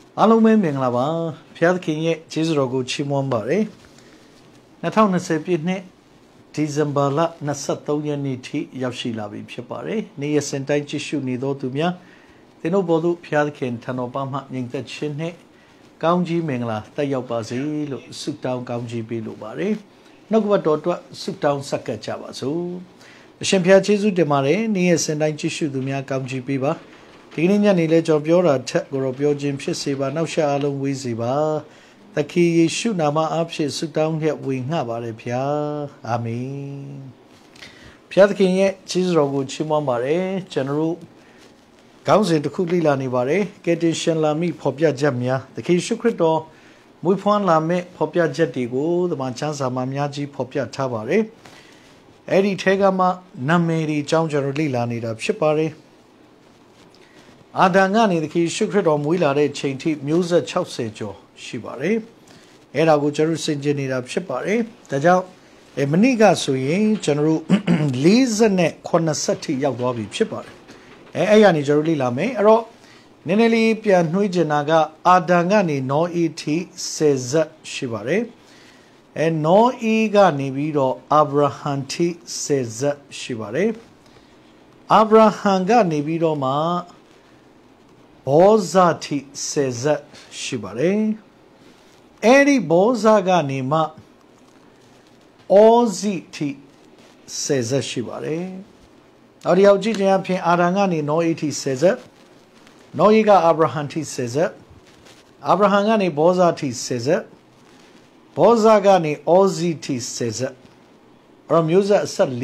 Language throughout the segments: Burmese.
အားလုံးပဲမင်္ဂလာပါဖျားသခင်ရဲ့ကျေးဇူးတော်ကိုချီးမွမ်းပါတယ်2020ပြည့်နှစ်ဒီဇင်ဘာလ23ရက်နေ့ထိရောက်ရှိလာပြီဖြစ်ပါတယ်နေ့ရက်စဉ်တိုင်းကြည့်ရှုနေသောသူများသင်တို့ဘောသူဖျားသခင်ထံတော်ပါမှညီသက်ခြင်းနဲ့ကောင်းကြီးမင်္ဂလာတက်ရောက်ပါစေလို့ဆုတောင်းကောင်းကြီးပေးလိုပါတယ်နှုတ်ကပတ်တော်အတွက်ဆုတောင်းဆက်ကပ်ကြပါစို့အရှင်ဖျားကျေးဇူးတင်ပါတယ်နေ့ရက်စဉ်တိုင်းကြည့်ရှုသူများကောင်းကြီးပေးပါဒီနေ့ညနေလဲကျွန်တော်ပြောတာထက်ကိုတော့ပြောခြင်းဖြစ်စေပါနောက်ရှအားလုံးဝေးစေပါသခင်ယေရှုနာမအားဖြင့်ဆုတောင်းလျက်ဝေငှပါတယ်ဖျားအာမင်ဖျားသခင်ရဲ့ကျေးဇူးတော်ကိုချီးမွမ်းပါတယ်ကျွန်တော်တို့ခေါင်းစဉ်တစ်ခုလေ့လာနေပါတယ်ကယ်တင်ရှင်လာမိဖော်ပြချက်များသခင်ယေရှုခရစ်တော်မွေးဖွားလာမဲ့ဖော်ပြချက်တွေကိုသမာချမ်းစာမှာများကြီးဖော်ပြထားပါတယ်အဲ့ဒီထဲကမှနာမည်တွေအကြောင်းကျွန်တော်လေ့လာနေတာဖြစ်ပါတယ်အာဒံကနေသခင်ယေရှုခရစ်တော်မွေးလာတဲ့ချိန်ထိမျိုးဆက်60ကျော်ရှိပါတယ်။အဲ့ဒါကိုကျွန်တော်ဆင်ခြင်နေတာဖြစ်ပါတယ်။ဒါကြောင့်မနေ့ကဆိုရင်ကျွန်တော်တို့48ထိရောက်သွားပြီဖြစ်ပါတယ်။အဲ့ကနေကျွန်တော်လေ့လာမယ်။အဲ့တော့နည်းနည်းလေးပြန်နှွှေးချင်တာကအာဒံကနေနောအေထိ10ဆက်ရှိပါတယ်။နောအေကနေပြီးတော့အာဗြဟံထိ10ဆက်ရှိပါတယ်။အာဗြဟံကနေပြီးတော့မှဘောဇာတိစေဇတ်ရှိပါတယ်အဲ့ဒီဘောဇာကနေမှအောဇိတိစေဇတ်ရှိပါတယ်နောက်ဒီရောက်ကြည့်ခြင်းအဖြစ်အာရန်ကနေနောအေတိစေဇတ်နောအေကအာဗြဟံတိစေဇတ်အာဗြဟံကနေဘောဇာတိစေဇတ်ဘောဇာကနေအောဇိတိစေဇတ်အဲ့မျိုးဆက်အဆက်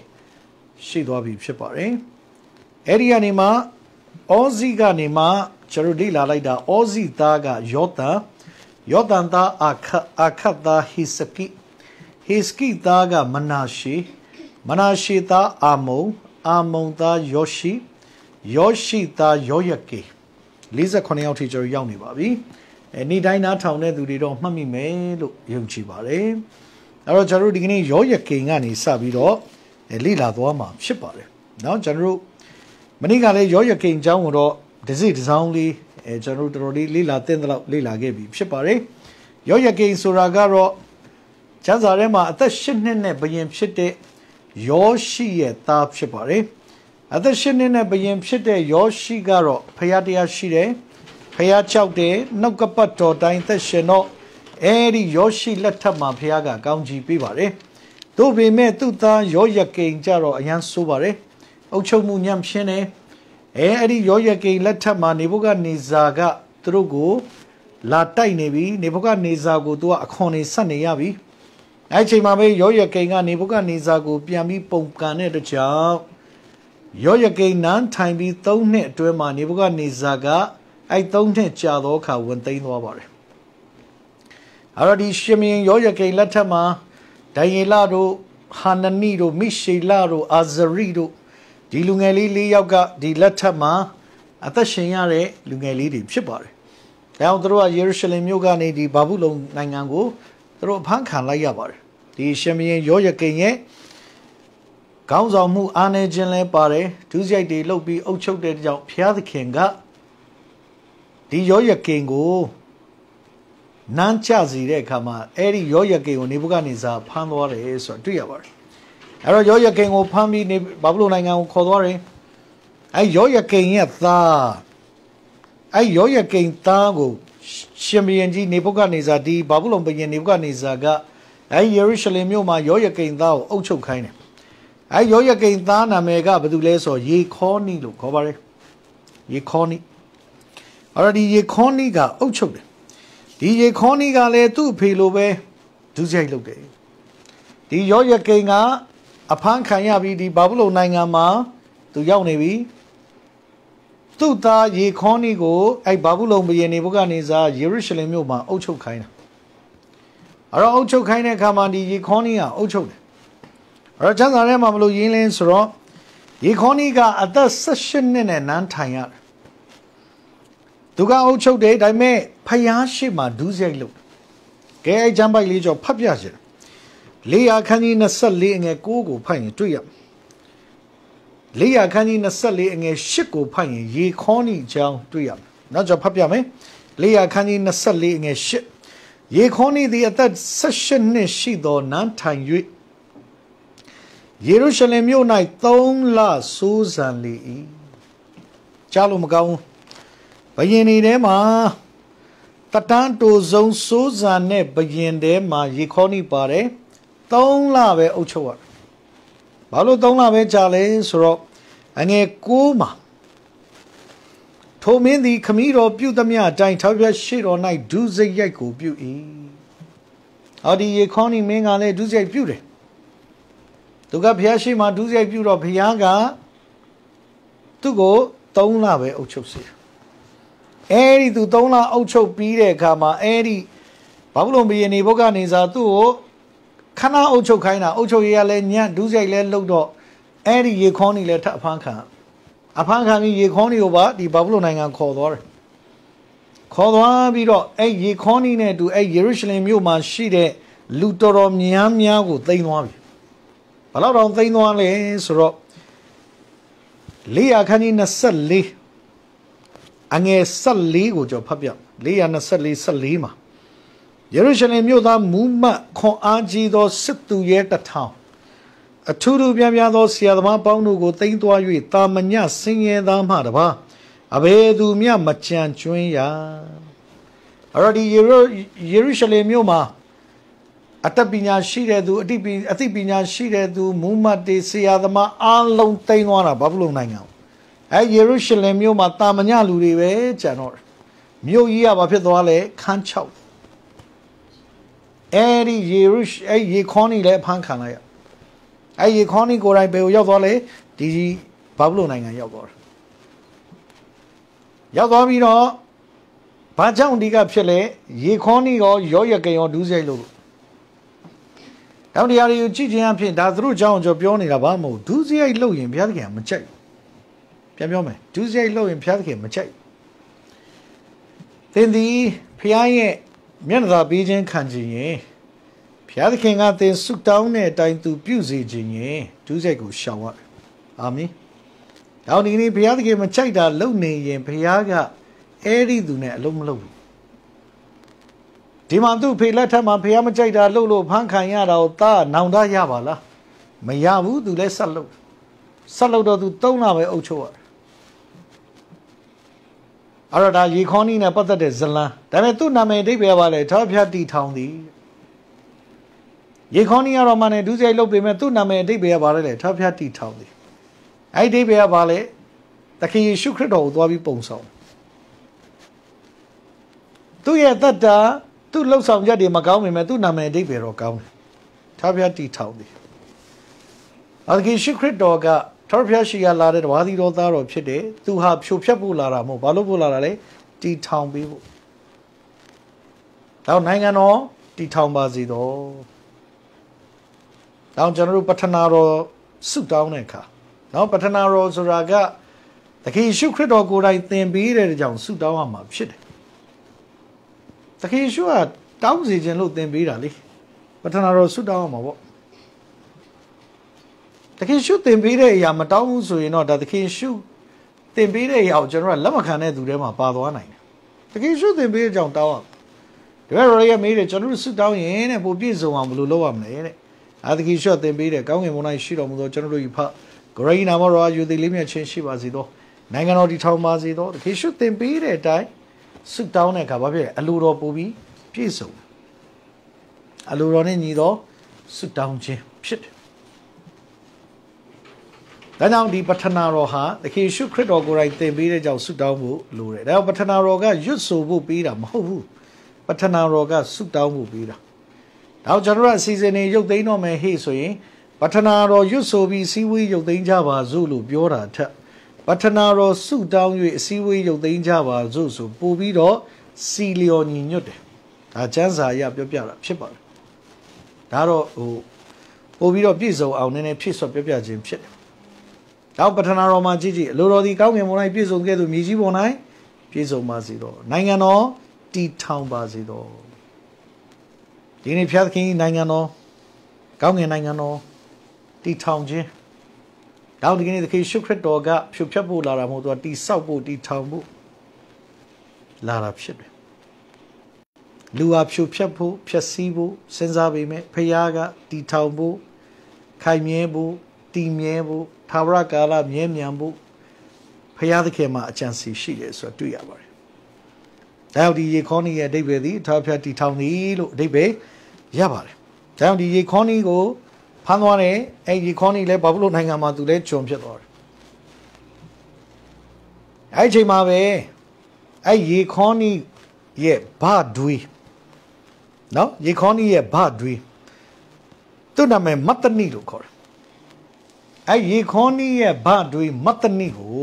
40ရှိသွားပြီဖြစ်ပါတယ်အဲ့ဒီကနေမှအောဇီကနေမှကျွန်တော်လေ့လာလိုက်တာအောဇီသားကယောသန်သားအခတ်သားဟိစကိသားကမနာရှေသားအာမုန်သားယောရှိသားယောယကေ48ယောက်ထိကျွန်တော်ရောက်နေပါပြီနေ့တိုင်းနားထောင်တဲ့သူတွေတော့မှတ်မိမယ်လို့ယုံကြည်ပါတယ်အဲ့တော့ကျွန်တော်ဒီကနေ့ယောယကေကနေစပြီးတော့လေ့လာသွားမှာဖြစ်ပါတယ်เนาะကျွန်တော်မနေ့ကလည်းရောရကိန်အကြောင်းကိုတော့တစ်စိတစ်စောင်းလေးကျွန်တော်တို့တော်တော်လေးလေ့လာသင့်တဲ့လောက်လေ့လာခဲ့ပြီဖြစ်ပါတယ်ရောရကိန်ဆိုတာကတော့ကျမ်းစာထဲမှာအသက်8နှစ်နဲ့ဘုရင်ဖြစ်တဲ့ယောရှိရဲ့သားဖြစ်ပါတယ်အသက်8နှစ်နဲ့ဘုရင်ဖြစ်တဲ့ယောရှိကတော့ဖခင်တရားရှိတယ်ဖခင်ကြောက်တယ်နှုတ်ကပတ်တော်တိုင်းသက်ရှင်တော့အဲဒီယောရှိလက်ထက်မှာဖခင်ကကောင်းချီးပေးပါတယ်သို့ပေမဲ့သူ့သားယောရကိန်ကြတော့အရန်ဆိုးပါတယ်အုပ်ချုပ်မှုညံ့ဖျင်းတယ်အဲ့ဒီယောယကိန်လက်ထက်မှာနေဗုခဒ်နေဇာကသူတို့ကိုလာတိုက်နေပြီနေဗုခဒ်နေဇာကိုသူကအခွန်နေဆက်နေရပြီအဲ့ချိန်မှာပဲယောယကိန်ကနေဗုခဒ်နေဇာကိုပြန်ပြီးပုံကန်တဲ့တကြောင်ယောယကိန်နန်းထိုင်ပြီး3နှစ်အတွင်းမှာနေဗုခဒ်နေဇာကအဲ့3နှစ်ကြာသောအခါဝင်သိမ်းသွားပါတယ်အဲ့တော့ဒီရှင်မင်းယောယကိန်လက်ထက်မှာဒိုင်ယေလတို့ဟာနနိတို့မိရှေလတို့အာဇရိတို့ဒီလူငယ်လေး4ယောက်ကဒီလက်ထက်မှာအသက်ရှင်ရတဲ့လူငယ်လေးတွေဖြစ်ပါတယ်။ဒါကြောင့်သူတို့ကယေရုရှလင်မြို့ကနေဒီဘာဘူးလုံနိုင်ငံကိုသူတို့အဖမ်းခံလိုက်ရပါတယ်။ဒီရှင်မင်းယောယကိန်ရဲ့ခေါင်းဆောင်မှုအားနည်းခြင်းလည်းပါတယ်။ဒုစရိုက်တွေလုပ်ပြီးအုပ်ချုပ်တဲ့ကြောင့်ဘုရားသခင်ကဒီယောယကိန်ကိုနန်းချစီတဲ့အခါမှာအဲ့ဒီယောယကိန်ကိုနေဗုခဒ်နေဇာဖမ်းသွားတယ်ဆိုတာတွေ့ရပါတယ်။အဲ့တော့ယောယကိန်ကိုဖမ်းပြီးနေဘာဘူးလုံနိုင်ငံကိုခေါ်သွားတယ်အဲ့ယောယကိန်ရဲ့သားအဲ့ယောယကိန်သားကိုရှင်ဘုရင်ကြီးနေဗုခဒ်နေဇာဒီဘာဘူးလုံဘုရင်နေဗုခဒ်နေဇာကအဲ့ယေရုရှလင်မြို့မှာယောယကိန်သားကိုအုပ်ချုပ်ခိုင်းတယ်အဲ့ယောယကိန်သားနာမည်ကဘာတူလဲဆိုယေခေါနိလို့ခေါ်ပါတယ်ယေခေါနိအဲ့တော့ဒီယေခေါနိကအုပ်ချုပ်တယ်ဒီယေခေါနိကလည်းသူ့အဖေလိုပဲဒုစရိုက်လုပ်တယ်ဒီယောယကိန်ကအဖမ်းခံရပြီးဒီဘာဘူးလုံနိုင်ငံမှာသူရောက်နေပြီသူ့သားယေခေါနိကိုအဲ့ဘာဘူးလုံဘုရင်နေဗုခဒ်နေဇာယေရုရှလင်မြို့မှာအုပ်ချုပ်ခိုင်းတာအဲ့တော့အုပ်ချုပ်ခိုင်းတဲ့အခါမှာဒီယေခေါနိကအုပ်ချုပ်တယ်အဲ့တော့ကျမ်းစာထဲမှာမလို့ရင်းလင်းဆိုတော့ယေခေါနိကအသက်18နှစ်နဲ့နန်းထိုင်ရတယ်သူကအုပ်ချုပ်တယ်ဒါပေမဲ့ဖျားရှိမှဒုစရိုက်လုပ်ကဲအဲ့ကျမ်းပိုက်လေးကြောင့်ဖတ်ပြချင်လေယာခန်းကြီး24အငယ်9ကိုဖတ်ရင်တွေ့ရလေယာခန်းကြီး24အငယ်8ကိုဖတ်ရင်ယေခေါနိအကြောင်းတွေ့ရမယ်နောက်ကြောင့်ဖတ်ပြမယ် Leah Kani Nasali in ship. Ye Koni the other session she do nan time you. Jerusalem unite Thong La Susan Lee. Chalum Gao. Bayeni dema. Tatanto zone Susan ne bayin dema ye Koni pare. Thong La ve Ochoa. Balo Thong La ve Jale Suro. And a Kuma. Told me the Camilo Butamia dying Tabia shit all night, do the Yako beauty. How do ye conny mingale do the beauty? To go Piashima do the beauty of Piaga to go, don't love it, Ochosi. Eri to Dona Ocho Pire Kama, Eri Pablo be any Boganiza too. Kana Ocho Kaina, Ocho Yale, Nyan, do the Lodo, Eri ye conny let Panka. Upon coming ye conny over the Babylonian called Called Biro, a ye conny to a Jerusalem Yuma shide, Lutoro Miam Yago, they know. A lot of they know is rock. Leah canina sully. And a sully would your pupia. Leah and a sully salima. Jerusalem Yuda Mumma con Ajido sit to yet a town. A two Biamiado Siadama Pauno go think to you, Tamanya singing the Madaba. Abe do Mia Machan Chuya. Already Jerusalem Yuma. Atapina Shire do a Atipina Shire do Muma de Siadama Alon Tainwana Bablu Nanga. A Jerusalem Yuma Tamanya Lurive Janor. Mu Yia Bapidwale can't chow. Eddie Jerush a ye conny le pankanaya. I conny go right by your volley, Digi Pablo Nanga Yogor. Yagomino Pajang Diga Pele, ye conny or Yoyake or Duzelo. How the other Gigian that through John Jobioni Abamo, Duzia low in Piaga, Mache. Piamiome, Duzia low in Piaga, Mache. Then the Piaye Mianza Bijan Kanji. Piada King out there sook down there time to Busy Jin, Tuesday shower. Army. Down in Piada game a chida lonely and Piaga, Eddie do net low. Timantu Pilata, Piama Chida Lolo, Pankayada, Ta, Nanda Yavala. Mayavu do less salo. Salo do Tona Ochoa. Arada ye conning a pata de Zella. Dametuna may de Biavale, Tapia di town. Ye conny are man do they look me to name de bear valley, Tapia tea town. I de bear valley, the king shook it all, Wabi Ponso. Do ye that two loaves of Jadi Macau, me to name de bear or count. Tapia tea town. I'll give secret dog, Torpia she allotted Wadi Roda or Chide, to have Shupapula, Mobalubula, tea town people. Down Nangano, tea town bazido. Now General Patanaro suit down a car. Now Patanaro Zoraga, the key should credit or go right then be ready down suit down my shit. The key sure thousands and look then be rally. Patanaro suit down my walk. The key shoot then be there, Yamatown, so you know that the key shoot then be there, our general Lamacane do them a part. The key shoot then be down tower. The very made a general suit down in and will be so on blue low. I think he shot them be the going when I shoot on the general part. Grain Amora, you the limit change she was it all. Nangano di town was it all. He shoot them be there, die. Sit down a cababe, a luro booby, piso. A lurone nido, sit down, shit. Then now the Patanaro ha, the key shoot credit or go right there, be the sit down, lure. Now Patanaroga, you so will be the mohu. Patanaroga, sit down will be the. Now general season a yoke they know me he so ye. Patanaro you so be see we yoke the Java Zulu Biora tap. Patanaro suit down you see we yoke the Java Zuzu, Bubido, see Leoni Nute. A chanza yap your piara, chipper. Daro, Bubido Piso out in a piece of your jim shit. Now Patanaro Majiji, Luro di Kami when I piso get to Miji one eye, Piso Mazido. Nangano, T town Bazido. Dini Piatki Nangano, Gangi Nangano, D town G. Down again the case secret dog up, Shupabu Laramoto, D Sabu, D town. Lara ship. လူအဖြူဖြတ်ဖို့ဖြတ်စည်းဖို့စဉ်းစားပေမဲ့ဖျားကတီထောင်ဖို့ခိုင်မြဲဖို့တည်မြဲဖို့သာဝရကာလမြဲမြံဖို့ဖျားသခင်မှာအကြံစီရှိတယ်ဆိုတော့တွေ့ရပါတယ်။ဒါကြောင့်ဒီရေခေါနီရဲ့အဓိပ္ပာယ်သည်ထာဝရတီထောင်သည်လို့အဓိပ္ပာယ်ရပါတယ်။ဒါကြောင့်ဒီရေခေါနီကိုဖမ်းသွားတယ်အဲရေခေါနီလည်းဘာလို့နိုင်ငံမှာသူလည်းဂျုံဖြစ်သွားတယ်။အဲ့ချိန်မှာပဲအဲ့ရေခေါနီရဲ့ဘာဒွေနော်ရေခေါနီရဲ့ဘာဒွေသူ့နာမည်မတ္တနိလို့ခေါ်တယ်အဲ့ရေခေါနီရဲ့ဘာဒွေမတ္တနိကို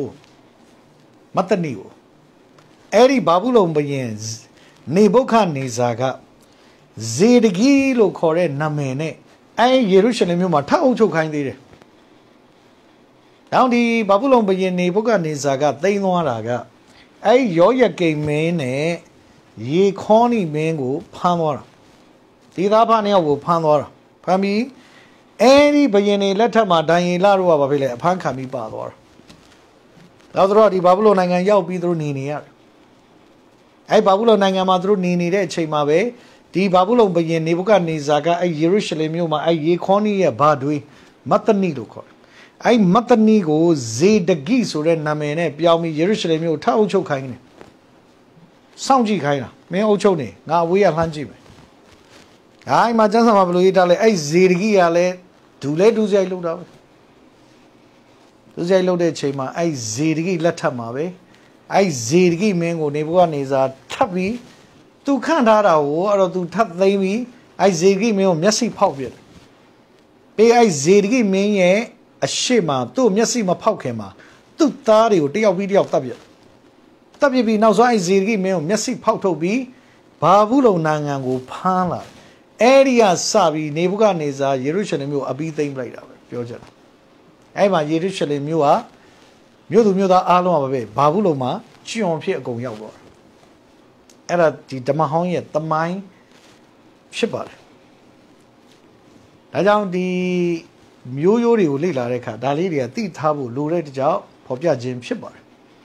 အဲ့ဒီဘာဘူးလုံဘယင်နေဘုခနေဇာကဇေဒဂီလို့ခေါ်တဲ့နာမည်နဲ့အဲ့ယေရုရှလင်မြို့မှာထပ်အုပ်ချုပ်ခိုင်းသေးတယ်။နောက်ဒီဘာဘူးလုံဘယင်နေဘုခနေဇာကသိမ်းသွားတာကအဲ့ယောယကိမ်မင်းနဲ့ရေခေါနီမင်းကိုဖမ်းသွားတာဒီသားဖနှစ်ယောက်ကိုဖမ်းသွားတာဖမ်းပြီးအဲ့ဒီဘယင်နေလက်ထက်မှာဒိုင်ယေလတို့ကဘာဖြစ်လဲအဖမ်းခံပြီးပါသွားတာနောက်တော့ဒီဘာဘူးလုံနိုင်ငံရောက်ပြီးသူတို့နေနေရတယ်အဲ့ဘာဘူးလုံနိုင်ငံမှာသူတို့နေနေတဲ့အချိန်မှာပဲဒီဘာဘူးလုံဘယင်နေဘုခနေဇာကအဲ့ယေရုရှလင်မြို့မှာအဲ့ရေခေါနီရဲ့ဘာတွေမတ္တနိလို့ခေါ်တယ်အဲ့မတ္တနိကိုဇေဒဂိဆိုတဲ့နာမည်နဲ့ပြောင်းပြီးယေရုရှလင်မြို့ထပ်အုပ်ချုပ်ခိုင်းတယ်စောင့်ကြည့်ခိုင်းတာမင်းအုပ်ချုပ်နေငါအဝေးရလှမ်းကြည့်မယ်အဲ့မှာကျမ်းစာမှာဘယ်လိုရေးထားလဲအဲ့ဇေဒဂိကလည်းဒူစရိုက်လုပ်တာပဲဒူစရိုက်လုပ်တဲ့အချိန်မှာအဲ့ဇေဒဂိလက်ထပ်မှာပဲအဲ့ဇေဒဂိမင်းကိုနေဘုရားနေစာထပ်ပြီးသူခန့်ထားတာကိုအဲ့တော့သူထပ်သိမ်းပြီးအဲ့ဇေဒဂိမင်းကိုမျက်စိဖောက်ပြတယ်ပြီးအဲ့ဇေဒဂိမင်းရဲ့အရှိမသူ့မျက်စိမဖောက်ခင်မှာသူ့သားတွေကိုတယောက်ပြီးတယောက်တပ်ပြပြီးနောက်ဆုံးအဲ့ဇေဒဂိမင်းကိုမျက်စိဖောက်ထုတ်ပြီးဘာဘူးလုံနိုင်ငံကိုဖမ်းလာအဲ့ဒီကစပြီးနေဘုခနေဇာယေရုရှလင်မြို့အပြီးသိမ်းလိုက်တာပဲပြောချင်တယ်အဲ့မှာယေရုရှလင်မြို့ကမြို့သူမြို့သားအားလုံးကပဲဘာဘူးလုံမှာကျွန်ဖြစ်အကုန်ရောက်သွားတယ်အဲ့ဒါဒီဓမ္မဟောင်းရဲ့တမိုင်းဖြစ်ပါတယ်ဒါကြောင့်ဒီမျိုးရိုးတွေကိုလေ့လာတဲ့အခါဒါလေးတွေကသိထားဖို့လိုတဲ့ကြောင့်ဖော်ပြခြင်းဖြစ်ပါတယ်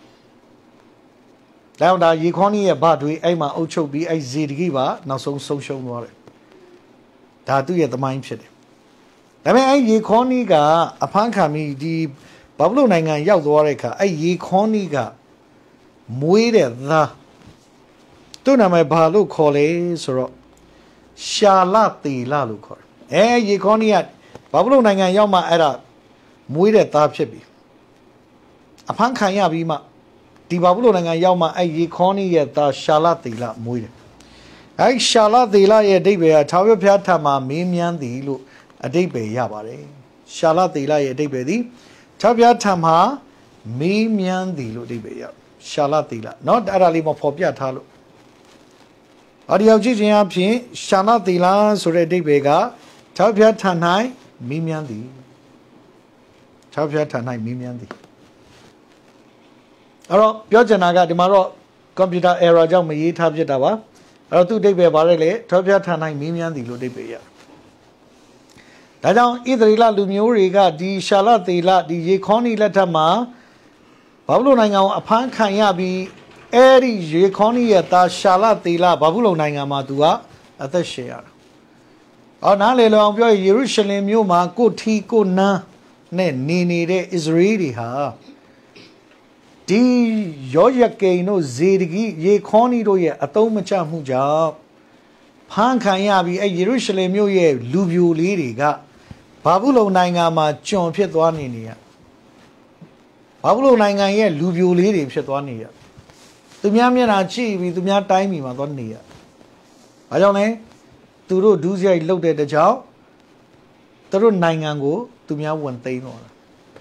ဒါကြောင့်ဒါရေခေါနီရဲ့ဘာတွေအဲ့မှာအုပ်ချုပ်ပြီးအဲ့ဇေဒဂိပါနောက်ဆုံးဆုံးရှုံးသွားတယ်ဒါသူ့ရဲ့သမိုင်းဖြစ်တယ်ဒါပေမဲ့အဲ့ရေခေါနီကအဖမ်းခံပြီးဒီဘာဘူးလုံနိုင်ငံရောက်သွားတဲ့အခါအဲ့ရေခေါနီကမွေးတဲ့သားသူ့နာမည်ဘာလို့ခေါ်လဲဆိုတော့ရှာလတေလလို့ခေါ်တယ်ရေခေါနီကဘာဘူးလုံနိုင်ငံရောက်မှအဲ့ဒါမွေးတဲ့သားဖြစ်ပြီအဖမ်းခံရပြီးမှဒီဘာဘူးလုံနိုင်ငံရောက်မှအဲ့ရေခေါနီရဲ့သားရှာလတေလမွေးတယ်အဲ့ရှာလတေလရဲ့အဓိပ္ပာယ်ကထာဝရဘုရားထံမှာမင်းမြန်းသည်လို့အဓိပ္ပာယ်ရပါတယ်ရှာလတေလရဲ့အဓိပ္ပာယ်သည်ထာဝရဘုရားထံမှာမင်းမြန်းသည်လို့အဓိပ္ပာယ်ရရှာလတေလเนาะအဲ့ဒါလေးမဖော်ပြထားလို့အဒီရောက်ကြည့်ခြင်းအဖြစ်ရှာလတေလဆိုတဲ့အဓိပ္ပာယ်ကထာဝရဘုရားထံ၌မင်းမြန်းသည်ထာဝရဘုရားထံ၌မင်းမြန်းသည်အဲ့တော့ပြောချင်တာကဒီမှာတော့ကွန်ပျူတာ error ကြောင့်မရေးထားဖြစ်တာပါအဲ့တော့သူ့အဓိပ္ပာယ်ပါတယ်လေထာဝရဘုရားထံ၌မင်းမြန်းသည်လို့အဓိပ္ပာယ်ရဒါကြောင့်ဣသရေလလူမျိုးတွေကဒီရှာလတေလဒီရေခေါနီလက်ထက်မှာဘာဘူးလုံနိုင်ငံကိုအဖမ်းခံရပြီးအဲ့ဒီရေခေါနီရဲ့သားရှာလတေလဘာဘူးလုံနိုင်ငံမှာသူကအသက်ရှင်ရတာအော်နားလေလောအောင်ပြောယေရုရှလင်မြို့မှာကိုထီကိုနန်းနဲ့နေနေတဲ့ဣသရေလတွေဟာဒီယောယကိန်တို့ဇေဒဂိရေခေါနီတို့ရဲ့အတုံးမချမှုကြောင့်ဖမ်းခံရပြီးအဲ့ယေရုရှလင်မြို့ရဲ့လူပြိုလေးတွေကဘာဘူးလုံနိုင်ငံမှာကျွန်ဖြစ်သွားနေရဘာဘူးလုံနိုင်ငံရဲ့လူပြိုလေးတွေဖြစ်သွားနေရသူများမျက်နှာကြည့်ပြီးသူများတိုင်းပြည်မှာသွားနေရဘာကြောင့်လဲသူတို့ဒုစရိုက်လုပ်တဲ့တကြောင်သူတို့နိုင်ငံကိုသူများဝင်သိမ်းတော့တာ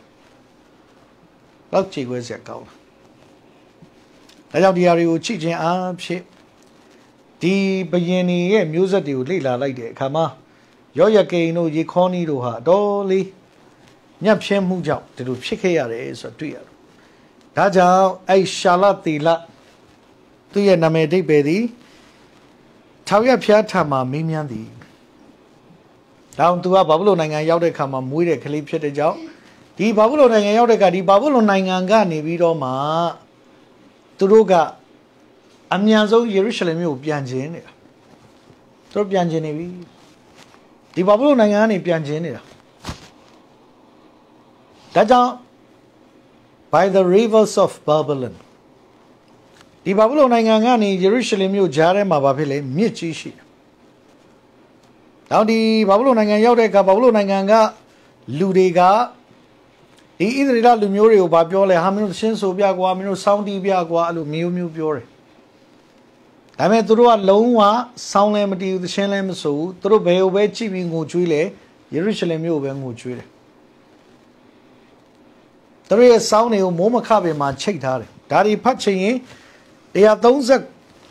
လောက်ခြေခွဲစရာကောင်းလားဒါကြောင့်ဒီဟာတွေကိုချိချင်းအားဖြင့်ဒီဘယင်တွေရဲ့မျိုးဆက်တွေကိုလေ့လာလိုက်တဲ့အခါမှာယောယကိန်တို့ရေခေါနီတို့ဟာအတော်လေးညံ့ဖျင်းမှုကြောင့်ဒီလိုဖြစ်ခဲ့ရတယ်ဆိုတော့တွေ့ရတယ်ဒါကြောင့်အဲ့ရှာလတေလသူ့ရဲ့နာမည်အဓိပ္ပာယ်သည်ထာဝရဘုရားထံမှာမင်းမြန်းသည်ဒါအောင်သူကဘာဘူးလုံနိုင်ငံရောက်တဲ့အခါမှာမွေးတဲ့ကလေးဖြစ်တဲ့ကြောင့်ဒီဘာဘူးလုံနိုင်ငံရောက်တဲ့အခါဒီဘာဘူးလုံနိုင်ငံကနေပြီးတော့မှသူတို့ကအမြန်ဆုံးယေရုရှလင်မြို့ကိုပြန်ခြင်းနေတာတို့ပြန်ကျင်နေပြီဒီဘာဘူးလုံနိုင်ငံကနေပြန်ကျင်နေတာဒါကြောင့် by the rivers of Babylon ဒီဘာဘူးလုံနိုင်ငံကနေယေရုရှလင်မြို့ကြားထဲမှာဘာဖြစ်လဲမြစ်ကြီးရှိတယ်နောက်ဒီဘာဘူးလုံနိုင်ငံရောက်တဲ့အခါဘာဘူးလုံနိုင်ငံကလူတွေကဒီဣသရေလလူမျိုးတွေကိုဘာပြောလဲဟာမင်းတို့ရှင်းဆိုပြကွာမင်းတို့စောင်းတီးပြကွာအဲ့လိုမျိုးပြောတယ်ဒါပေမဲ့သူတို့ကလုံးဝစောင်းလည်းမတီးဘူးရှင်းလည်းမဆိုဘူးသူတို့ဘယ်လိုပဲကြည့်ပြီးငိုကြွေးလဲယေရုရှလင်မြို့ပဲငိုကြွေးတယ်သူတို့ရဲ့စောင်းတွေကိုမိုးမခပင်မှာချိတ်ထားတယ်ဒါတွေဖတ်ချင်ရင်130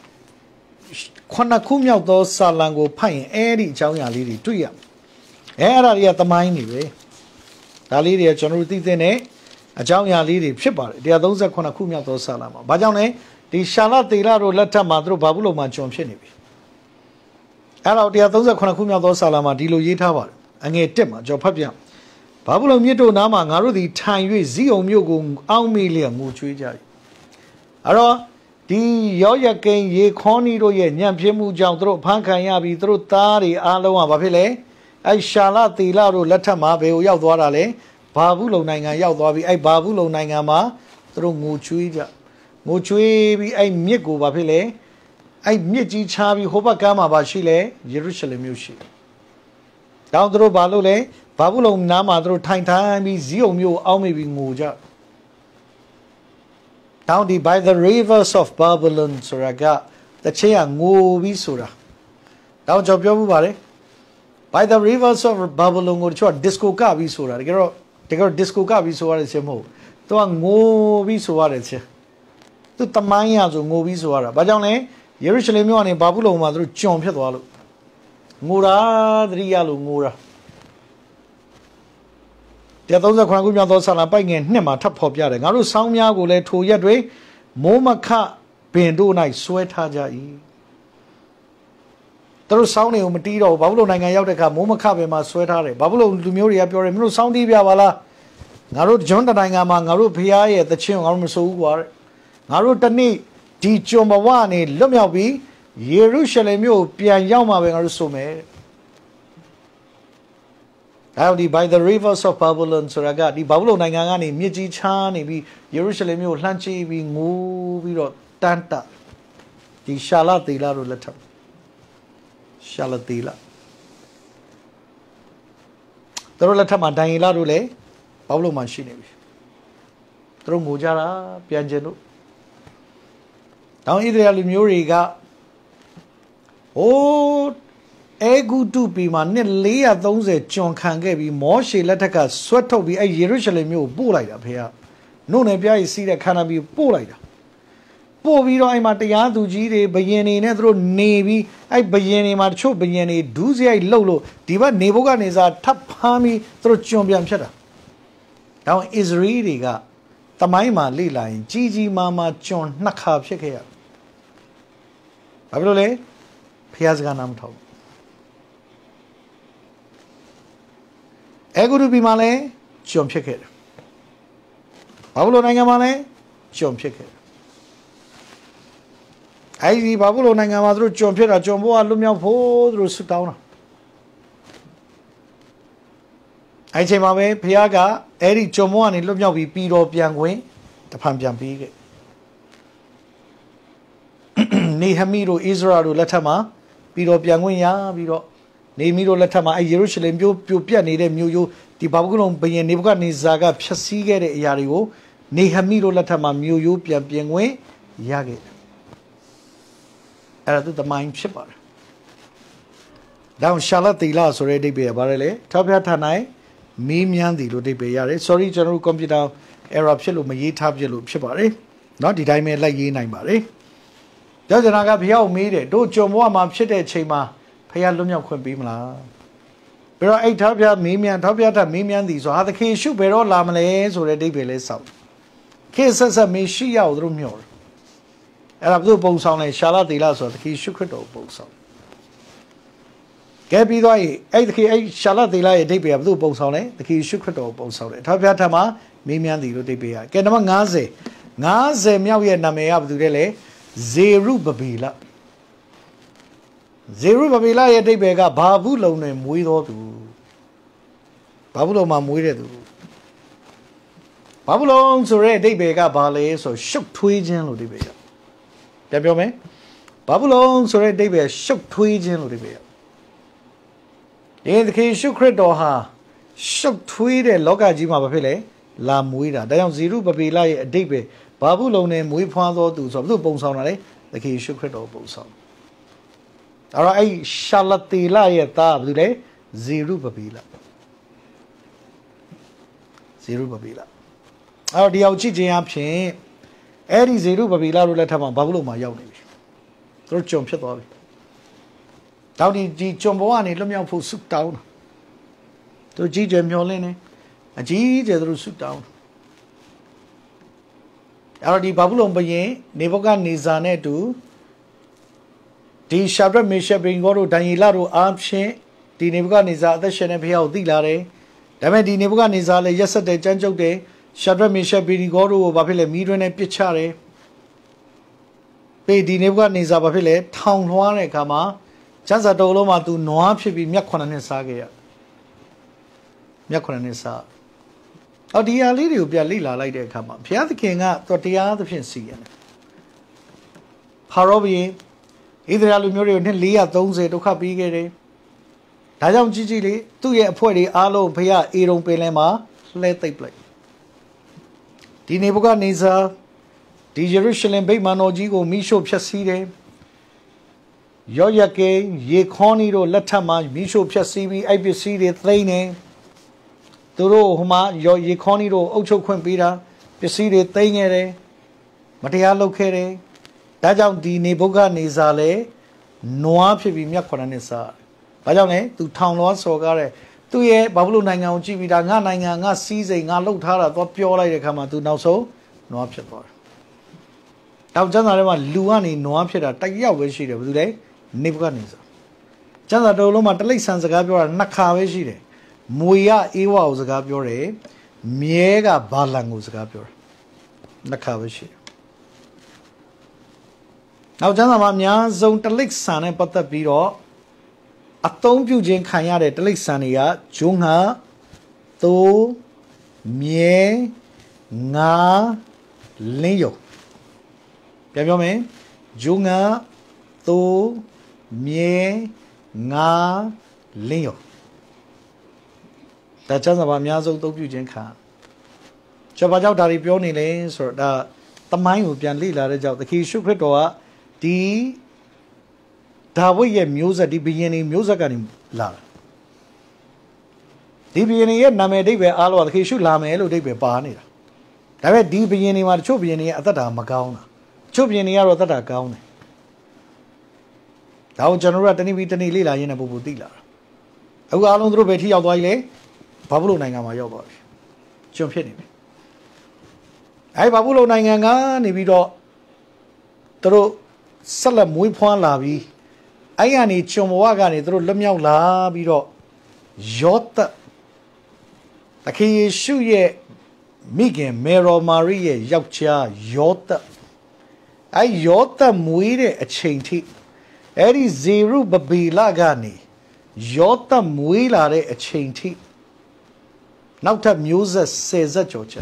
ခုမြောက်သောစာလံကိုဖတ်ရင်အဲ့ဒီအကြောင်းအရာလေးတွေတွေ့ရအဲ့ဒါတွေကသမိုင်းတွေပဲဒါလေးတွေကကျွန်တော်တို့သိတဲ့အကြောင်းအရာလေးတွေဖြစ်ပါတယ်138ခုမြောက်သောစာလံမှာဘာကြောင့်လဲဒီရှာလသေလတို့လက်ထက်မှာသူတို့ဘာဘူးလုံမှာကျွန်ဖြစ်နေပြီအဲ့တော့138ခုမြောက်သောစာလံမှာဒီလိုရေးထားပါတယ်အငယ်1မှာကျွန်တော်ဖတ်ပြဘာဘူးလုံမြစ်တို့နားမှာငါတို့ဒီထိုင်၍ဇီးုံမြို့ကိုအောင်းမေးလျက်ငိုကြွေးကြ၏အဲ့တော့ဒီရောရကိန်းရေခေါနီတို့ရဲ့ညံ့ပြင်းမှုကြောင့်သူတို့ဖမ်းခံရပြီးသူတို့သားတွေအားလုံးကဘာဖြစ်လဲအဲ့ရှာလသေလတို့လက်ထက်မှာဘယ်ကိုရောက်သွားတာလဲဘာဘူးလုံနိုင်ငံရောက်သွားပြီးအဲ့ဘာဘူးလုံနိုင်ငံမှာသူတို့ငိုကြွေးကြငိုကြွေးပြီးအဲ့မြစ်ကိုဘာဖြစ်လဲအဲ့မြစ်ကြီးချားပြီးဟိုဘက်ကမ်းမှာဘာရှိလဲယေရုရှလင်မြို့ရှိတောင်းသူတို့ဘာလို့လဲဘာဘူးလုံနားမှာသူတို့ထိုင်ပြီးဇီးုံမြို့အောင်းမိပြီးငိုကြတောင်းဒီ by the rivers of Babylon ဆိုတာကတချေကငိုပြီးဆိုတာတောင်းကြော်ပြောမှုပါတယ် by the rivers of Babylon ကိုကျွန်တော် disco ကပြီးဆိုတာတကယ်တော့ disco ကပြီးဆိုရတယ်ချင်းမဟုတ်သူကငိုပြီးဆိုရတယ်ချင်းသူတမိုင်းရဆိုငိုပြီးဆိုရတာဘာကြောင့်လဲယေရုရှလင်မြို့ကနေဘာဘူးလုံမှာသူတို့ကြုံဖြစ်သွားလို့ငိုတာသတိရလို့ငိုတာ138ခုမြောက်သောစာလံပိုက်ငယ်2မှာထပ်ဖော်ပြတယ်ငါတို့ဆောင်းများကိုလည်းထိုရက်တွေမိုးမခပင်တို့၌ဆွဲထားကြ၏သူတို့ဆောင်းတွေကိုမတီးတော့ဘူးဘာဘူးလုံနိုင်ငံရောက်တဲ့အခါမိုးမခပင်မှာဆွဲထားတယ်ဘာဘူးလုံလူမျိုးတွေကပြောတယ်မင်းတို့ဆောင်းတီးပြပါလားငါတို့ဂျွန်းတနိုင်ငံမှာငါတို့ဖျားရဲ့တခြင်းကိုငါတို့မစိုးဘူးကွာတဲ့ငါတို့တနေ့ဒီကျွံဘဝနေလွတ်မြောက်ပြီးယေရုရှလင်မြို့ပြန်ရောက်မှာပဲငါတို့ဆိုမယ်အဲဒီ by the rivers of Babylon ဆိုတာကဒီဘာဘူးလုံနိုင်ငံကနေမြစ်ကြီးချားနေပြီးယေရုရှလင်မြို့လှမ်းချပြီးငိုပြီးတော့တန်းတဒီရှာလသေလတို့လက်ထက်ရှာလသေလတို့လက်ထက်မှာဒိုင်ယေလတို့လည်းဘာဘူးလုံမှာရှိနေပြီတို့ငိုကြတာပြန်ကျင်လို့တောင်ဣသရေလလူမျိုးတွေကဟိုးအေဂုတုပီမှာနှစ်430ကျွန်ခံခဲ့ပြီးမောရှေလက်ထက်ကဆွတ်ထုတ်ပြီးအဲယေရုရှလင်မြို့ကိုပို့လိုက်တာဖေကနှုတ်နယ်ပြားကြီးစီးတဲ့ခန္ဓာပြီးပို့လိုက်တာပို့ပြီးတော့အဲ့မှာတရားသူကြီးတွေဘယင်တွေနဲ့သူတို့နေပြီးအဲ့ဘယင်တွေမှာတချို့ဘယင်တွေဒူးစရိုက်လှုပ်လို့ဒီဘက်နေဘုတ်ကနေစားထပ်ဖမ်းပြီးသူတို့ကျွန်ပြန်ဖြစ်တာဒါကြောင့်ဣသရေလတွေကတမိုင်းမှာလေ့လာရင်ကြီးကြီးမားမားကျွန်နှစ်ခါဖြစ်ခဲ့ရဘာဖြစ်လို့လဲဖျားစကားနားမထောက်အေဂုတုပီမှာလည်းကျွန်ဖြစ်ခဲ့တယ်ဘာဘူးလုံနိုင်ငံမှာလည်းကျွန်ဖြစ်ခဲ့တယ်အဲဒီဘာဘူးလုံနိုင်ငံမှာသူတို့ကျွန်ဖြစ်တာကျွန်ဘိုးကလွတ်မြောက်ဖို့သူတို့ဆုတောင်းတာအဲဒီချိန်မှာပဲဖျားကအဲ့ဒီကျွန်ဘိုးကနေလွတ်မြောက်ပြီးပြည်တော်ပြန်ခွင့်တဖန်ပြန်ပြီးခဲ့နေဟမိတို့ဣဇရာတို့လက်ထက်မှာပြည်တော်ပြန်ခွင့်ရပြီးတော့နေမီတို့လက်ထက်မှာအဲယေရုရှလင်မြို့ပြိုပြတ်နေတဲ့မြို့ရိုးဒီဘာဘူးလုံဘယင်နေဘုကနေဇာကဖျက်ဆီးခဲ့တဲ့အရာတွေကိုနေဟမိတို့လက်ထက်မှာမြို့ရိုးပြန်ပြင်ခွင့်ရခဲ့တယ်အဲ့ဒါသူတမိုင်းဖြစ်ပါတယ်ဒါအောင်ရှာလသေလဆိုတဲ့အိဗေဘာလဲထောက်ပြထားနိုင်မီးမြန်းသည်လို့အိဗေရတယ် sorry ကျွန်တော်တို့ကွန်ပျူတာ error ဖြစ်လို့မရေးထားပြလို့ဖြစ်ပါတယ်เนาะဒီတိုင်းပဲလိုက်ရေးနိုင်ပါတယ်ကြောင့်ကျွန်တော်ကဘုရားကိုမေးတယ်တို့ကြုံဘဝမှာဖြစ်တဲ့ချိန်မှာဖះလွတ်မြောက်ခွင့်ပေးမလားပြီးတော့အဲ့ထောက်ပြမင်းမြန်ထောက်ပြတာမင်းမြန်သည်ဆိုဟာသခင်ရှုဘယ်တော့လာမလဲဆိုတဲ့အိဗေလဲစောက်ခေဆက်ဆက်မေရှိယကိုတို့မျှော်တယ်အဲ့ဒါဘုသူပုံဆောင်လဲရှာလသေလဆိုသခင်ရှုခရစ်တော်ပုံဆောင်ကဲပြီးတော့အဲ့သခင်အဲ့ရှာလသေလရဲ့အိဗေကဘုသူပုံဆောင်လဲသခင်ရှုခရစ်တော်ပုံဆောင်တယ်ထောက်ပြထမှာမင်းမြန်သည်လို့အိဗေရကဲနံပါတ်50မြောက်ရဲ့နာမည်ကဘယ်သူလဲဇေရုဘဗေလ Zeru Babila Yeti Bega, Babulon and Muido. Babulo Muidu. Babulon, so red de Bega Bale, so shook tweeds and Ludibia. Debiome? Babulon, so red de Bega, shook tweeds and Ludibia. In the case, shook Credoha, shook tweed and Loga Jima Bapile, La Muida, down Zeru Babila Debe, Babulon and Muipando do some blue bones on the case shook Credo boson. Alright, Shalatila Yeta, Bude, Zeru Babila. Zeru Babila. Our Diauchi Jampi, Eddie Zeru Babila, Ruletama, Babuloma Yoni. Through Chom Shatovi. Downy G. Chomboani, Lumian for soup down. To G. Jemolene, a G. Jedru soup down. Already Babulom Baye, Nevogan Nizane to the Shabra Misha Bingoro, Danilaru Armshe, the Nevogan Niza, the Shenapia, the Lare, Dame the Nevogan Nizale, yesterday, Janjo Day, Shabra Misha Bingoro, Babile, Midran and Pichare, Pay the Nevogan Niza Babile, Town Juan Kama, Chanza Doloma to Noam should be Miakon Saga. Miakonesa. Oh, dear lady will be a lila like they come up. Pierre the king up to the other fancy. Parobi either Alumuri and Lia don't say to copy it. Tajam Gigi, 2 year poety, Alo, Pia, Eron Pelema, let they play. The Nebuchadnezzar, the Jerusalem Bayman Ojigo, Misho Chaside, Yoyake, Ye Coniro, Latama, Misho Chasibi, IBC, the Thane. Turo Huma, Yo Yeconiro, Ocho Quempira, Peside Tangere, Matialo Kere, Tajam di Nebuga Nizale, Noa Pibimia Coranesa. Bajane, to town law sogare, 2 year Babulu Nanga, Jivida, Nanga, seizing, I looked hard at pure like come to now so, no option for. Now Janarema Luani, no option at Tagia, where she did, Nebuga Niza. Jana Doloma, the late Sons of Gabio, Nakawe Shide. Muya Iwa was a gabiore, Miega Balang was a gabior. Nakavishi. Now, Janamania, Zone the Lake Sun and Pata Biro, a Tom Pujan Kayade, the Lake Sania, Junga, To, Mie, Nga, Leo. Gabiome, Junga, To, Mie, Nga, Leo. The chance of a Miazo to Pujan. Chabajao Dari Pioni lanes or the mind would be unleaded the key Shukretoa, the Dawi music, the beginning music and la. The beginning Name de Alwa, the Kishu Lamelo de Bani. David D. beginning or Chubiani at the Magauna. Chubiani or the Gaune. Thou generate any Vitani Lila in a Bubudilla. I will alone through Betty Awile. Pablo Nanga Yobosh. Champion. I Pablo Nanga, Nibido Tro Salam Wipon Labi. I ani Chomwagani through Lemia Labido Jota. The key Shuye Migan Mero Maria Yacha Jota. I Jota Muire a chainty. Eri Zeru Babila Gani. Jota Muilare a chainty. Now the music says a chocha.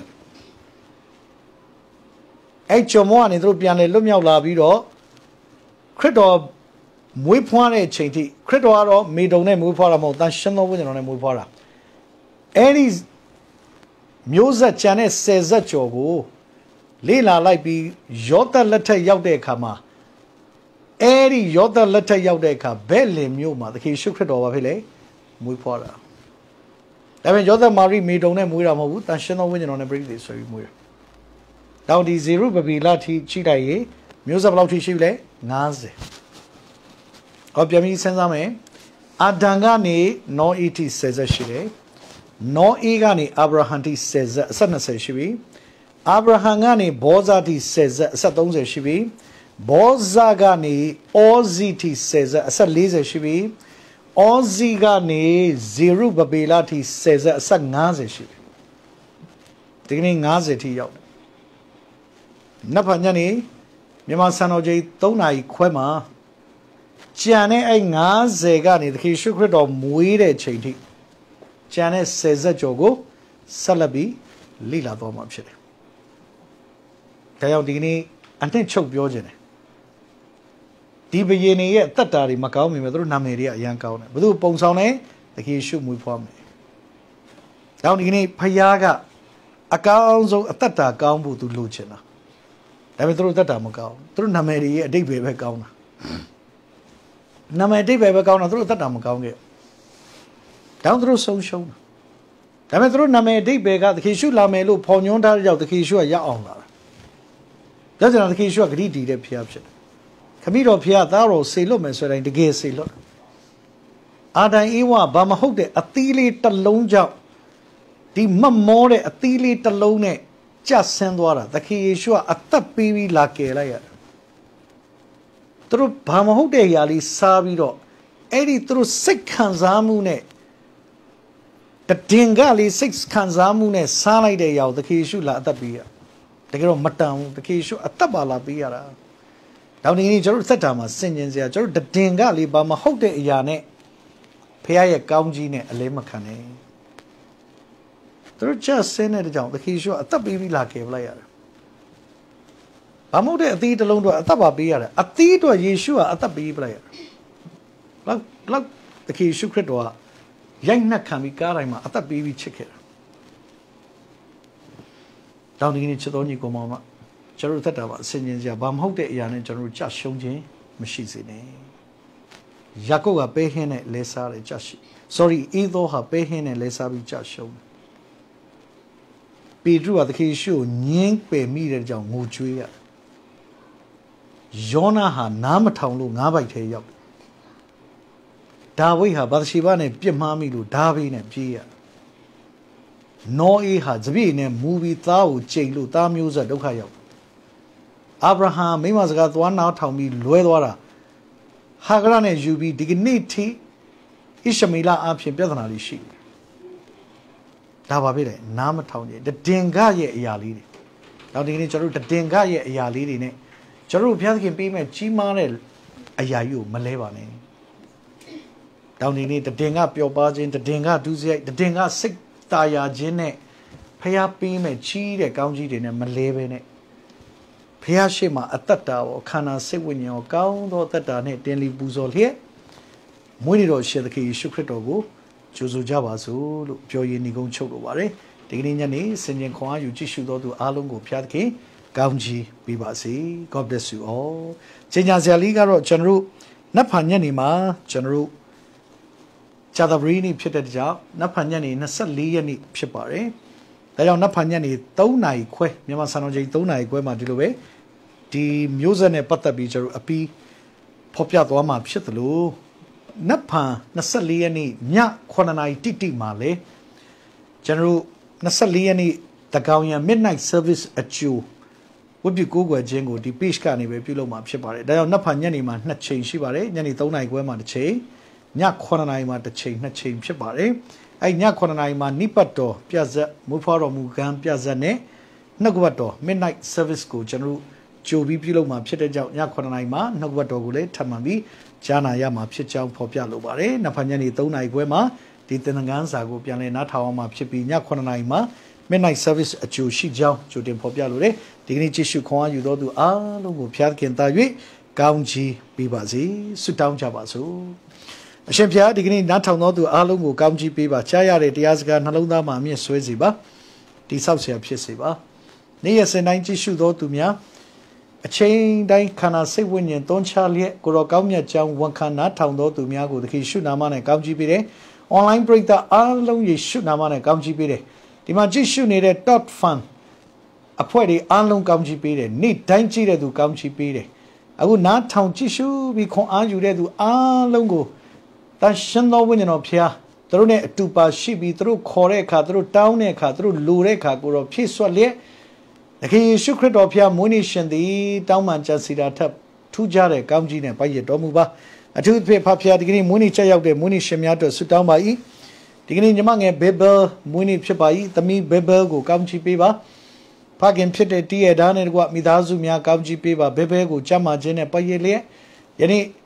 H1 in Rubian Lumia Labido Credo Muipone Chinti, Credoaro, Midone Mupara, National Winner on a Mupara. Any music channel says a chogo. Lila like be Jota letter Yaude Kama. Any Jota letter Yaudeka, Belly Muma, the key secret of Vile, Mupara. I mean, Jota Marie Midone Muramu, National Winner on a break this so you Now the zero baby lati chidaye, music lauti shile, naze. Objami senzame, Adangani no iti says a shile, no igani Abrahanti says Sana says shibi, Abrahangani Bozati says Satonze shibi, Bozagani Oziti says Salize shibi, Ozigani zero baby lati says Sanaze shibi. Taking naze ti out. Napanyani, Yamasanoji, Tonai Quema, Jane ay nga zegani the Kishukrit or Muire Chiti. Jane says a jogo, Salabi, Lila Bomabshire. Tayodini, and then choke Biogene. Dibini yet Tatari Macau, Medru Nameria, Yankau, Budu Ponsone, the Kishu Mupome. Down in Payaga, accounts of Tata Gambu to Lucena. I mean through Tata Macau, through Nameria, dig baby gown. Namadi baby gown through Tata Macau. Down through social. I mean through Namadi Bega, the Kishu Lamelu, Ponionda, the Kishu, Yaonga. That's another Kishu greedy, the Piapshin. Camilo Pia Daro, Silum, so the gay sailor. Ada Iwa, Bamahoke, a thili talonja. The mamore, a thili talone, just send water. The Kishu, a tapivi lake. Through Bamahoke, Yali Sabido, Eddie through 6 Kanzamune. The Dingali 6 Kanzamune, Salai de Yao, the Kishu la tapia. The girl Matam, the Kishu, a tabala biara. Down in Jerusalem, Sinjans, the Dingali, Bamahoke Yane, Paya Gaungine, a lemacane. They're just saying it down, the Kishu, a tabi like a player. Bamode a theat alone to a tababiara, a theat to a Yeshua, a tabi player. Look, the Kishu Kretwa, Yang Nakamikarama, a tabi chicken. Down in Chidoni Gomama. Jerutata, Sinjans, Bamhote Yan and Jeru just showing machines in it. Jacoba Behin Lesa Jashi. Sorry, either her Behin and Lesa be just shown. Pedro at the Kishu, Ning Pe Mira Jang Mujuya. Jona ha Namatown Nabai Tayab. Dawi ha Bathshivane Pimamilu, Davin and Pia. No e ha Zabine, movie Tau, Jailu, Tamusa, Dokayo. Abraham, Mimas got one out of me, Luedwara. Hagrane Jubi, Dignity, Ishamila Apshin Pethanali sheep. Tababile, Namatown, the Dengaye Yali. Now the Dengaye Yali. Jaru Piakin Pime, Chimanel, Ayayu, Malevane. Down in it, the Denga Pio Bajin, the Denga Duzia, the Denga Sick Taya Jene, Paya Pime, Chi, the Gaunji, and Malevene. Piashima, a tata or Kana Sewin, Gound or Tata, Denly Buzol here. Munido share the key, Shukretogo, Juzu Javazu, Joy Nigon Chogoware, Dignini, Senyan Kwa, you Jishudo to Alungo Piatki. Gaunji, Bibasi, God bless you all. Chenyasia Liga, General Napanyanima, General Chadabrini Pitaja, Napanyani, Nasaliani Pipare. They are Napanyani, Tonai Que, Yamasanoji Tonai Quema Dilove, the Musane Patabijar Api, Popiatoma Pitalu, Napa, Nasaliani, Nya Kwanai Titi Male, General Nasaliani, the Gauya Midnight Service at you. Would be Google Jingo, the Pishkani, Pilo Map Shipare. They are Napanyani man, not change Shibare, Yanni Tonai Guema the chain, Nya Kwanai the chain, not change Shibare. I Nya Kwanai man, Nipato, Piazza, Mufaro Mugan, Piazza Ne, Naguato, Midnight Service School, General Joby Pilo Map Shitaja, Nya Kwanai man, Naguato Gule, Tamami, Jana Yama Picham Popialo Bare, Napanyani Tonai Guema, Titanganza, Gopian, Natawama Pipi, Nya Kwanai ma. Midnight service at you, she jump, Judin Popialure, Dignity Shukon, you don't do all Piat Kentawi, Gaunji, Bibazi, Sutam Jabasu. A Champia, Dignity Natal no do Alungu, Gaunji Biba, Chaya, Diazga, Nalunda, Mamia Sweziba, the Southsia Pisiba. Neas and 90 Shudo to Mia. A chain dine cana say when you don't Charlie, Gorogamia Jam, one cannot town do to Miago, the Kishunaman and Gaunji Bide. Online break the Alung, you shoot Naman and Gaunji Bide. The magician needed dot fun. A poety unlong gamji pere, need dainty to gamji pere. I would not town tissue, we can argue to unlongo. That shanno winning up here. Through net to pass she be through Coreka, through Downeka, through Lureka, or Piswale. The key secret of your munition, the Downman Jasida tap, 2 jare gamji and by your domuba. A toothpick papia, the green municha of the munishamiato, sit down by e. Digging among a bebel, Muni Chipai, the me bebel go Gamji Piba. Pagin Pite Tia Dan and what Midazumia Gamji Piba, Bebe go Jama Jene Payele. Yenny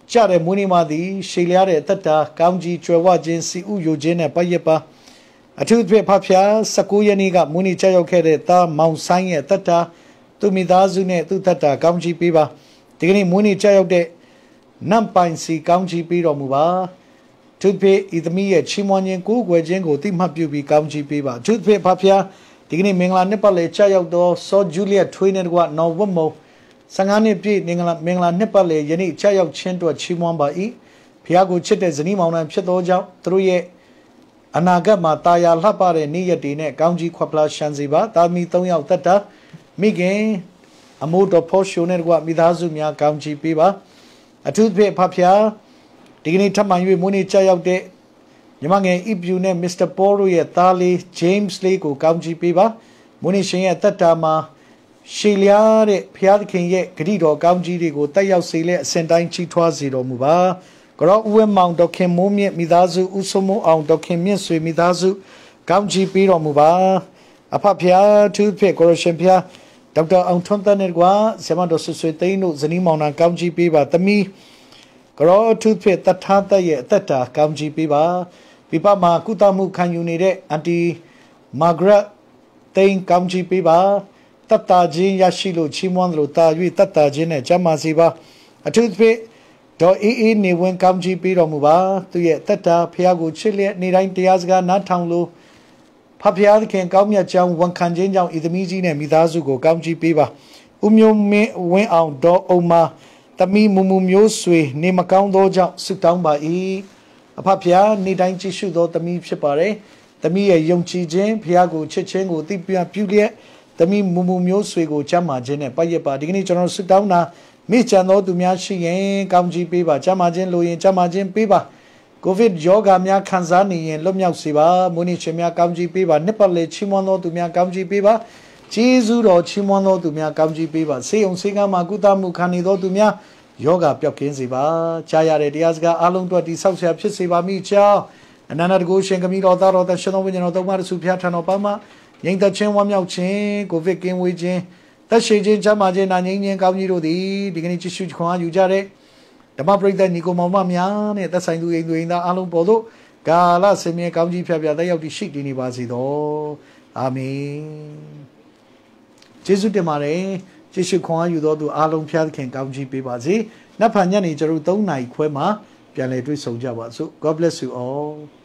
ကြတဲ့မွေးနေ့မှာသည်ရှည်လျားတဲ့အသက်တာကောင်းကြီးကြွယ်ဝခြင်းစီဥယိုခြင်းနဲ့ပတ်ရပါအထူးသဖြင့်ဖဖျား19ရက်နေ့ကမွေးနေ့ကြောက်ရောက်ခဲ့တဲ့သားမောင်ဆိုင်ရဲ့သက်တာသူမိသားစုနဲ့သူသက်တာကောင်းကြီးပေးပါဒီကနေ့မွေးနေ့ကြောက်ရောက်တဲ့နမ်ပိုင်စီကောင်းကြီးပေးတော်မူပါသူဖေဤသမီးရဲ့ချီးမွမ်းခြင်းကိုးကွယ်ခြင်းကိုတိမှတ်ပြုပြီးကောင်းကြီးပေးပါသူဖေဖဖျားဒီကနေ့မင်္ဂလာနှစ်ပတ်လည်ကြောက်ရောက်သောဆောဂျူလီယက်ထွေးနဲ့တကွနော်ဝတ်မုံ15နှစ်ပြည့်မင်္ဂလာနှစ်ပတ်လည်ယနေ့ကြောက်ရောက်ခြင်းတို့ချီးမွမ်းပါ၏ဖျားကိုချစ်တဲ့ဇနီးမောင်နှံဖြစ်သောကြောင့်သူတို့ရဲ့အနာဂတ်မှာတာယာလှပတဲ့နေ့ရက်တွေနဲ့ကောင်းကြီးခွက်ဖလားရှမ်းစီပါတာမီ3ယောက်သက်တာမိခင်အမိုးတော်ဖို့ရှိုးနဲ့တကွမိသားစုများကောင်းကြီးပေးပါအထူးသဖြင့်ဖဖျားဒီကနေ့ထပ်မံ၍မွေးနေ့ကြောက်ရောက်တဲ့ညီမငယ်အီပြူနဲ့မစ္စတာပေါ်တို့ရဲ့သားလေးဂျိမ်းစ်လေးကိုကောင်းကြီးပေးပါမွေးနေ့ရှင်ရဲ့သက်တာမှာရှေလျားတဲ့ဖျားသခင်ရဲ့ဂရုတော်ကောင်းကြီးတွေကိုတက်ရောက်စေလက်အစဉ်တိုင်းချီးထွားစေတော်မူပါကြောဦးဝဲမောင်ဒေါခင်မိုးမြင့်မိသားစုဦးစိုးမိုးအောင်ဒေါခင်မြင့်ဆွေမိသားစုကောင်းကြီးပေးတော်မူပါအဖဖျားသူဖြစ်ကိုရရှင်ဖျားဒေါက်တာအောင်ထွန်းတန်းနဲ့ကွာဆရာမတော်ဆွေသိန်းတို့ဇနီးမောင်နှံကောင်းကြီးပေးပါသမီးကြောသူဖြစ်တထားတဲ့ရဲ့အသက်တာကောင်းကြီးပေးပါပြပမှာကုသမှုခံယူနေတဲ့အန်တီမာဂရက်သိန်းကောင်းကြီးပေးပါတတ်တာချင်းရရှိလို့ချီးမွမ်းလို့တာ၍တတ်တာချင်းနဲ့ကြမ်းမာစီပါအထူးသဖြင့်ဒေါ်အေးနေဝင်ကောင်းကြီးပေးတော်မူပါသူရဲ့တတ်တာဖျားကိုချစ်လျက်နေတိုင်းတရားစကားနားထောင်လို့ဖဖျားသခင်ကောင်းမြတ်ကြောင်းဝန်ခံခြင်းကြောင့်ဤသမီးကြီးနဲ့မိသားစုကိုကောင်းကြီးပေးပါဦးမျိုးမင်းဝင်းအောင်ဒေါ်အုံမာသမီးမူမူမျိုးဆွေနေမကောင်းသောကြောင့်ဆုတောင်းပါ၏အဖဖျားနေတိုင်းကြည့်ရှုသောသမီးဖြစ်ပါတယ်သမီးရဲ့ယုံကြည်ခြင်းဖျားကိုချစ်ခြင်းကိုသိပြပြုလျက်သမီးမူမူမျိုးဆွေကိုချမ်းမာခြင်းနဲ့ပတ်ရပါဒီကနေ့ကျွန်တော်ဆုတောင်းတာမိချန်သောသူများရှိရင်ကောင်းကြီးပေးပါချမ်းမာခြင်းလိုရင်ချမ်းမာခြင်းပေးပါကိုဗစ်ယောဂါများခံစားနေရင်လွတ်မြောက်စေပါမွေးနေ့ရှင်များကောင်းကြီးပေးပါနှစ်ပတ်လည်ချီးမွမ်းသောသူများကောင်းကြီးပေးပါကျေးဇူးတော်ချီးမွမ်းသောသူများကောင်းကြီးပေးပါစေုံစေကမှာကုသမှုခံနေသောသူများယောဂါပျောက်ကင်းစေပါကြားရတဲ့တရားစကားအလုံးအတွက်တိဆောက်ဆရာဖြစ်စေပါမိကြောင်းအနန္တတကုရှင်ကမိတော်သားတော်တန်ရှင်တော်ဝိညာဉ်တော်သုံးပါးစုဖျားထံတော်ပါမှာငြိမ်သက်ခြင်းဝမ်းမြောက်ခြင်းကိုဗစ်ကင်းဝေးခြင်းသက်ရှိခြင်းချမ်းသာခြင်းနာငြိမ်းခြင်းကောင်းကြီးတို့သည်ဒီကနေ့ကြည့်ရှုခွန်အားယူကြတဲ့ဓမ္မပရိသတ်ညီကိုမောင်မများနဲ့သက်ဆိုင်သူအိမ်သူအိမ်သားအားလုံးပေါ်သို့ကာလဆင်မြဲကောင်းကြီးဖြတ်ပြသက်ရောက်တည်ရှိတည်နေပါစေသောအာမင်ယေရှုတင်ပါတယ်ကြည့်ရှုခွန်အားယူသောသူအားလုံးဖျားသခင်ကောင်းကြီးပေးပါစေနတ်ဖန်ညနေကျတို့3နာရီခွဲမှာပြန်လည်တွေ့ဆုံကြပါစို့ God bless you all